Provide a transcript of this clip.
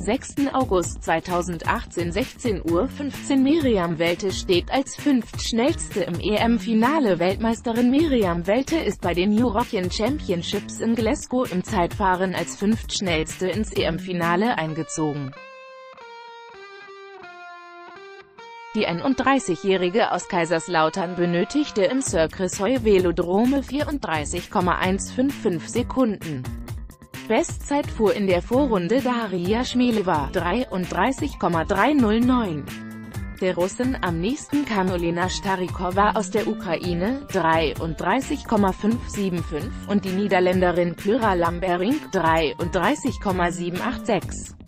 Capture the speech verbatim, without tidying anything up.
sechsten August zweitausendachtzehn sechzehn Uhr fünfzehn Miriam Welte steht als fünftschnellste im E M-Finale. Weltmeisterin Miriam Welte ist bei den European Championships in Glasgow im Zeitfahren als fünftschnellste ins E M-Finale eingezogen. Die einunddreißigjährige aus Kaiserslautern benötigte im Cirque du Velodrome vierunddreißig Komma hundertfünfundfünfzig Sekunden. Bestzeit fuhr in der Vorrunde Daria Schmelewa, dreiunddreißig Komma dreihundertneun. Der Russin am nächsten Karolina Starykova aus der Ukraine, dreiunddreißig Komma fünfhundertfünfundsiebzig, und die Niederländerin Kyra Lambering, dreiunddreißig Komma siebenhundertsechsundachtzig.